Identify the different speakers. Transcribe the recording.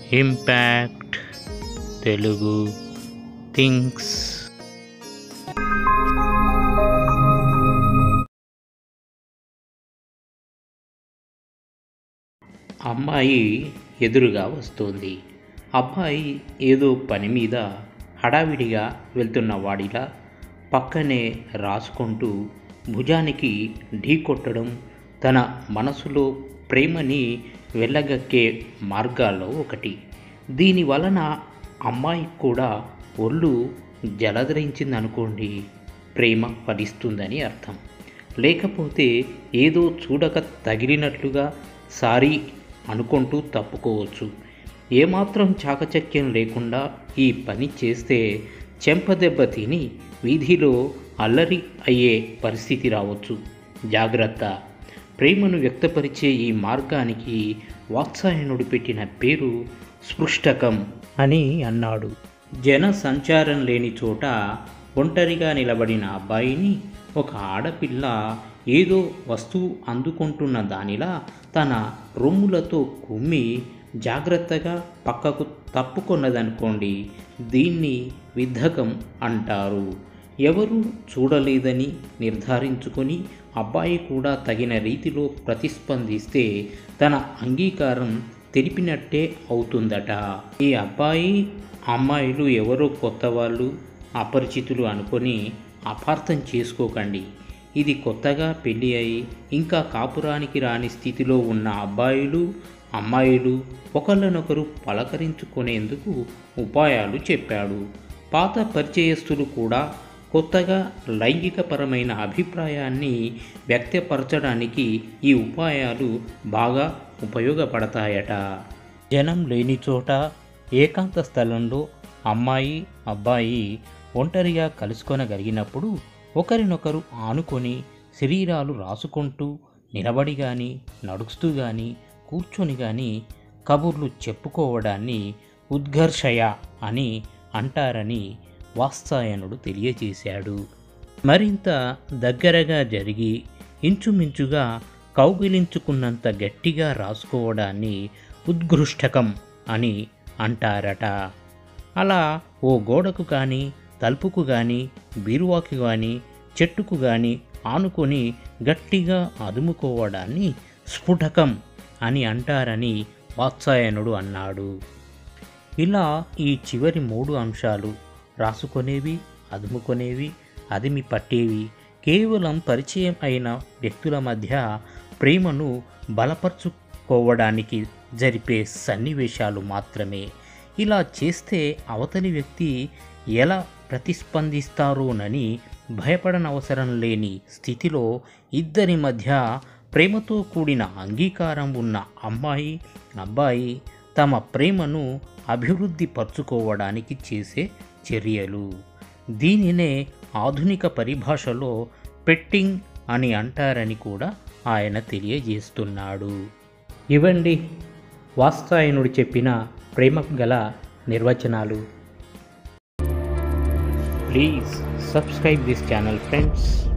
Speaker 1: Impact Telugu things. అమ్మాయి ఎదురుగా వస్తోంది. అబ్బాయి ఏదో పని మీద హడావిడిగా వెళ్తున్న వాడిలా పక్కనే రాసుకుంటూ భుజానికి ఢీ కొట్టడం తన మనసులో ప్రేమని వెళ్ళగక్కే మార్గాల్లో ఒకటి. దీని వలన అమ్మాయికి కూడా ఒళ్ళు జలధరించిందనుకోండి, ప్రేమ ఫలిస్తుందని అర్థం. లేకపోతే ఏదో చూడక తగిలినట్లుగా సారీ అనుకుంటూ తప్పుకోవచ్చు. ఏమాత్రం చాకచక్యం లేకుండా ఈ పని చేస్తే చెంపదెబ్బ తిని వీధిలో అల్లరి అయ్యే పరిస్థితి రావచ్చు. జాగ్రత్త. ప్రేమను వ్యక్తపరిచే ఈ మార్గానికి వాత్సాయనుడు పెట్టిన పేరు స్పృష్టకం అని అన్నాడు. జన సంచారం లేని చోట ఒంటరిగా నిలబడిన అబ్బాయిని ఒక ఆడపిల్ల ఏదో వస్తువు అందుకుంటున్న దానిలా తన రొమ్ములతో కుమ్మి జాగ్రత్తగా పక్కకు తప్పుకొన్నదనుకోండి, దీన్ని విద్ధకం అంటారు. ఎవరు చూడలేదని నిర్ధారించుకొని అబ్బాయి కూడా తగిన రీతిలో ప్రతిస్పందిస్తే తన అంగీకారం తెలిపినట్టే అవుతుందట. ఈ అబ్బాయి అమ్మాయిలు ఎవరో కొత్త వాళ్ళు, అపరిచితులు అనుకొని అపార్థం చేసుకోకండి. ఇది కొత్తగా పెళ్ళి అయి ఇంకా కాపురానికి రాని స్థితిలో ఉన్న అబ్బాయిలు అమ్మాయిలు ఒకళ్ళనొకరు పలకరించుకునేందుకు ఉపాయాలు చెప్పాడు. పాత పరిచయస్తులు కూడా కొత్తగా లైంగికపరమైన అభిప్రాయాన్ని వ్యక్తపరచడానికి ఈ ఉపాయాలు బాగా ఉపయోగపడతాయట. జనం లేని చోట ఏకాంత స్థలంలో అమ్మాయి అబ్బాయి ఒంటరిగా కలుసుకొనగలిగినప్పుడు ఒకరినొకరు ఆనుకొని శరీరాలు రాసుకుంటూ నిలబడి కానీ నడుస్తూ కానీ కూర్చొని కానీ కబుర్లు చెప్పుకోవడాన్ని ఉద్ఘర్షయ అని అంటారని వాత్సాయనుడు తెలియజేశాడు. మరింత దగ్గరగా జరిగి ఇంచుమించుగా కౌగిలించుకున్నంత గట్టిగా రాసుకోవడాన్ని ఉద్ఘృష్టకం అని అంటారట. అలా ఓ గోడకు కానీ తలుపుకు కానీ బీరువాకి కానీ చెట్టుకు కానీ ఆనుకొని గట్టిగా అదుముకోవడాన్ని స్ఫుటకం అని అంటారని వాత్సాయనుడు అన్నాడు. ఇలా ఈ చివరి 3 అంశాలు రాసుకునేవి, అదుముకునేవి, అదిమి పట్టేవి కేవలం పరిచయం అయిన వ్యక్తుల మధ్య ప్రేమను బలపరుచుకోవడానికి జరిపే సన్నివేశాలు మాత్రమే. ఇలా చేస్తే అవతలి వ్యక్తి ఎలా ప్రతిస్పందిస్తారోనని భయపడనవసరం లేని స్థితిలో ఇద్దరి మధ్య ప్రేమతో కూడిన అంగీకారం ఉన్న అమ్మాయి అబ్బాయి తమ ప్రేమను అభివృద్ధి పరుచుకోవడానికి చేసే చర్యలు. దీనినే ఆధునిక పరిభాషలో పెట్టింగ్ అని అంటారని కూడా ఆయన తెలియజేస్తున్నాడు. ఇవండి వాత్సాయనుడు చెప్పిన ప్రేమకు గల నిర్వచనాలు. Please subscribe this channel, friends.